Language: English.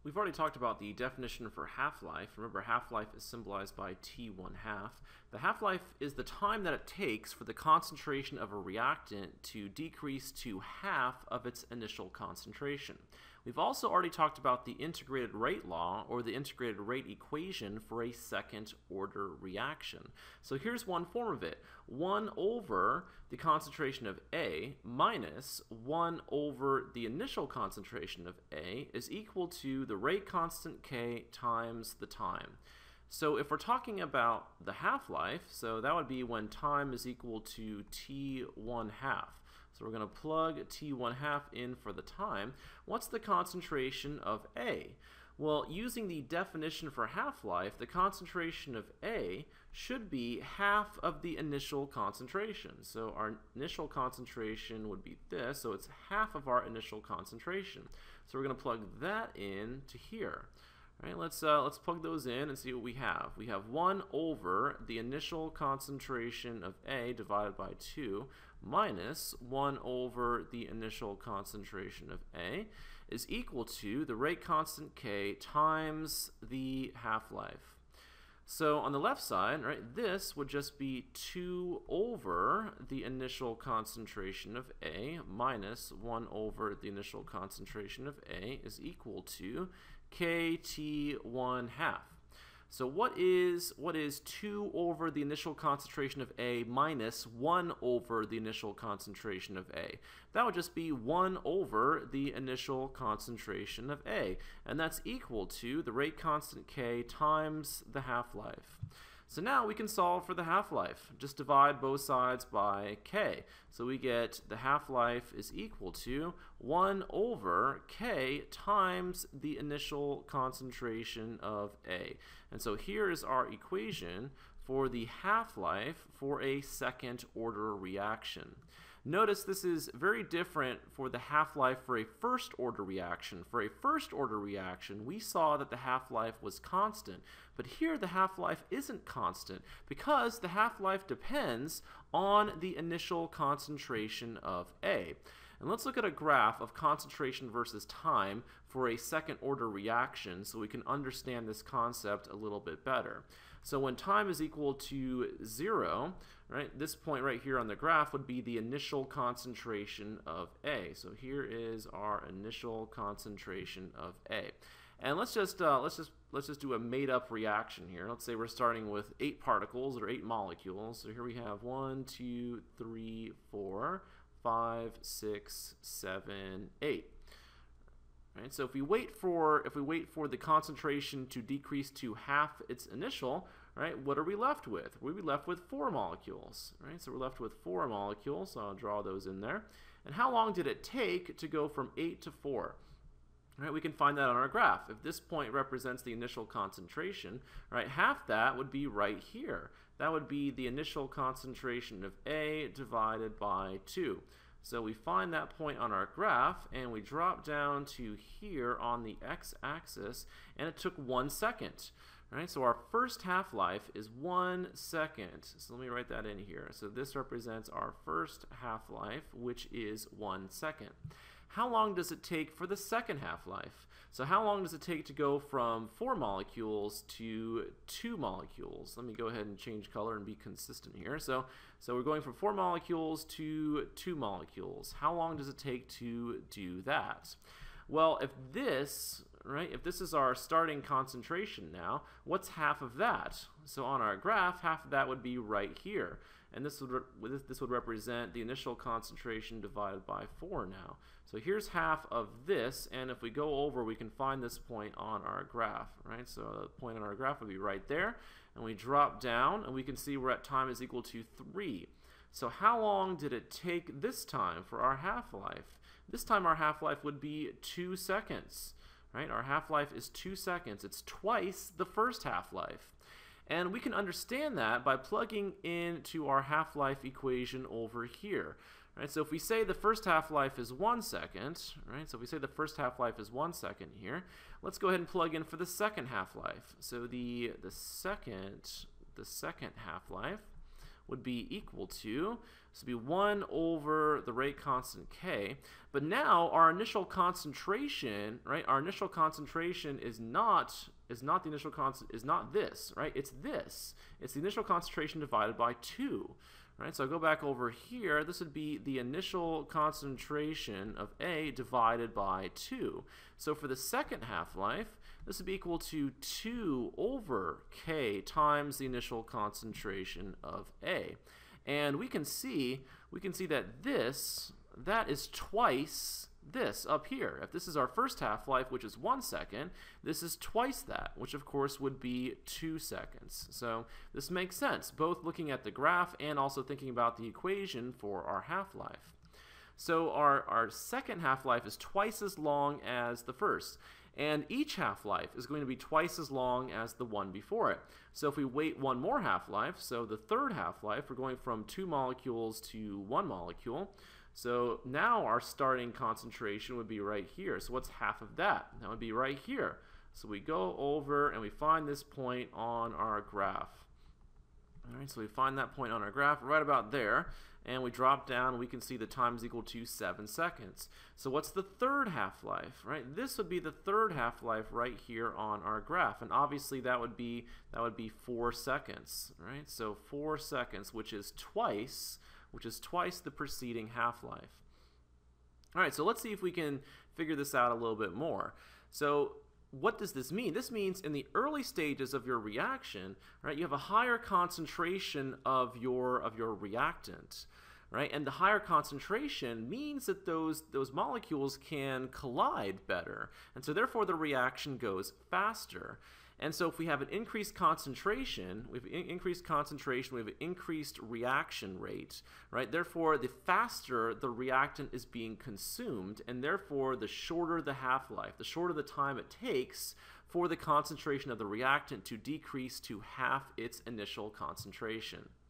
We've already talked about the definition for half-life. Remember, half-life is symbolized by T1/2. The half-life is the time that it takes for the concentration of a reactant to decrease to half of its initial concentration. We've also already talked about the integrated rate law, or the integrated rate equation, for a second-order reaction. So here's one form of it. 1 over the concentration of A minus 1 over the initial concentration of A is equal to the rate constant K times the time. So if we're talking about the half-life, so that would be when time is equal to T1/2. So we're going to plug T1/2 in for the time. What's the concentration of A? Well, using the definition for half-life, the concentration of A should be half of the initial concentration. So our initial concentration would be this, so it's half of our initial concentration. So we're going to plug that in to here. All right, let's plug those in and see what we have. We have 1 over the initial concentration of A divided by 2 minus 1 over the initial concentration of A is equal to the rate constant K times the half-life. So on the left side, right, this would just be 2 over the initial concentration of A minus 1 over the initial concentration of A is equal to KT1/2. So what is 2 over the initial concentration of A minus 1 over the initial concentration of A? That would just be 1 over the initial concentration of A, and that's equal to the rate constant K times the half-life. So now we can solve for the half-life. Just divide both sides by K. So we get the half-life is equal to 1 over K times the initial concentration of A. And so here is our equation for the half-life for a second-order reaction. Notice this is very different for the half-life for a first-order reaction. For a first-order reaction, we saw that the half-life was constant, but here the half-life isn't constant because the half-life depends on the initial concentration of A. And let's look at a graph of concentration versus time for a second-order reaction so we can understand this concept a little bit better. So when time is equal to 0, right, this point right here on the graph would be the initial concentration of A. So here is our initial concentration of A. And let's just do a made-up reaction here. Let's say we're starting with 8 particles or 8 molecules. So here we have 1, 2, 3, 4, 5, 6, 7, 8. Right, so if we wait for the concentration to decrease to half its initial, right, what are we left with? We'll be left with 4 molecules. Right, so we're left with 4 molecules. So I'll draw those in there. And how long did it take to go from 8 to 4? Right, we can find that on our graph. If this point represents the initial concentration, right, half that would be right here. That would be the initial concentration of A divided by 2. So we find that point on our graph, and we drop down to here on the x-axis, and it took 1 second. Right, so our first half-life is 1 second. So let me write that in here. So this represents our first half-life, which is 1 second. How long does it take for the second half-life? So how long does it take to go from 4 molecules to 2 molecules? Let me go ahead and change color and be consistent here. So we're going from 4 molecules to 2 molecules. How long does it take to do that? Well, if this is our starting concentration now, what's half of that? So on our graph, half of that would be right here. And this would represent the initial concentration divided by 4 now. So here's half of this, and if we go over, we can find this point on our graph, right? So the point on our graph would be right there, and we drop down, and we can see we're at time is equal to 3. So how long did it take this time for our half-life? This time our half-life would be 2 seconds. Right? Our half-life is 2 seconds. It's twice the first half-life. And we can understand that by plugging into our half-life equation over here. Right? So if we say the first half-life is 1 second, right? So if we say the first half-life is 1 second here, let's go ahead and plug in for the second half-life. So the second half-life would be equal to, So it'd be 1 over the rate constant k. But now our initial concentration, right? Our initial concentration is not the initial constant, is not this, right? It's this. It's the initial concentration divided by 2. Right? So I'll go back over here. This would be the initial concentration of A divided by 2. So for the second half-life, this would be equal to 2 over K times the initial concentration of A. And we can see that that is twice this up here. If this is our first half-life, which is 1 second, this is twice that, which of course would be 2 seconds. So this makes sense, both looking at the graph and also thinking about the equation for our half-life. So our second half-life is twice as long as the first, and each half-life is going to be twice as long as the one before it. So if we wait one more half-life, so the third half-life, we're going from 2 molecules to 1 molecule. So now our starting concentration would be right here. So what's half of that? That would be right here. So we go over and we find this point on our graph. All right, so we find that point on our graph right about there, and we drop down and we can see the time is equal to 7 seconds. So what's the third half-life, right? This would be the third half-life right here on our graph, and obviously that would be 4 seconds, right? So 4 seconds, which is twice the preceding half-life. All right, so let's see if we can figure this out a little bit more. So what does this mean? This means in the early stages of your reaction, right, you have a higher concentration of your reactant, right? And the higher concentration means that those molecules can collide better, and so therefore the reaction goes faster. And so if we have an increased concentration, we have an increased reaction rate, right? Therefore, the faster the reactant is being consumed, and therefore the shorter the half-life, the shorter the time it takes for the concentration of the reactant to decrease to half its initial concentration.